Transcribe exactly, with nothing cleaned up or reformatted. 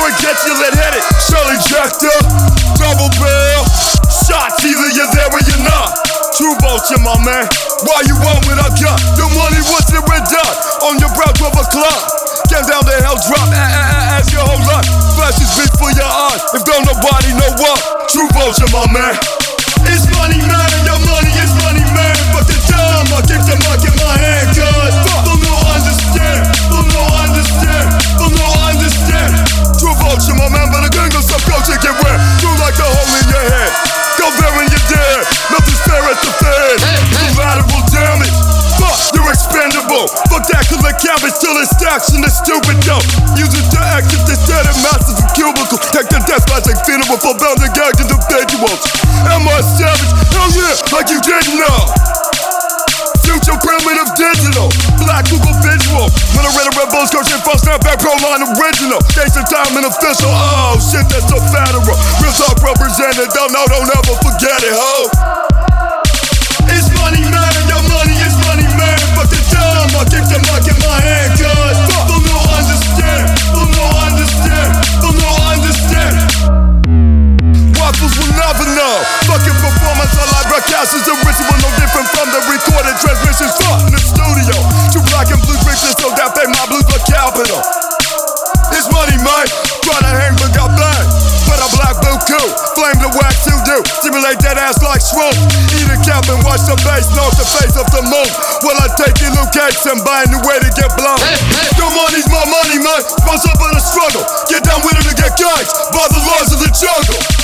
it gets you lit-headed, surely jacked up. Double barrel shots, either you're there or you're not. True Vulture, my man, why you want what I got? Your money was it red dot on your brow, twelve o'clock. Get down the hell drop, as your whole life. Flashes bitch for your eyes, if don't nobody know what. True Vulture, my man. It's money, man, your money is money, man. But the time I keep the mic in my hand, cause they'll no understand, they'll no understand, they'll no understand. True Vulture, my man, but the gang goes up, go take it where you like a hole in your head. Go there when you're dead, nothing's fair at the fed. Collateral damage, fuck, you're expendable. Fuck that, cause the cabbage still in stacks in the stupid dough. Use it to exit this dead and massive cubicle. Take the death by like funeral for bound and gagged individuals. Am I savage? Hell yeah, like you didn't know. Future primitive digital, black Google visual. When I read a Red Bulls coach and phone snapback pro line original. Days of time and official, oh shit, that's so federal. Real talk represented, don't know, don't ever forget it, ho. It's money, man, your money is money, man. But the time I keep the mic in my hand, cause they'll no understand, they'll no understand, they'll no understand. Waffles will never know. Fucking performance on live broadcast is a ritual, no different from the recorded transmissions. Fuck in the studio. Two black and blue riches, so that pay my blues for capital. It's money, man. Try to hang, but got bang. But a black blue cool. Flame the wax to do. Simulate that ass like swoop. Eat a cap and watch the bass, knock the face of the moon. Well, I take your Luke Cakes and buy a new way to get blown. Your money's my money, man. What's up in the struggle? Get down with it to get guys by the laws of the jungle.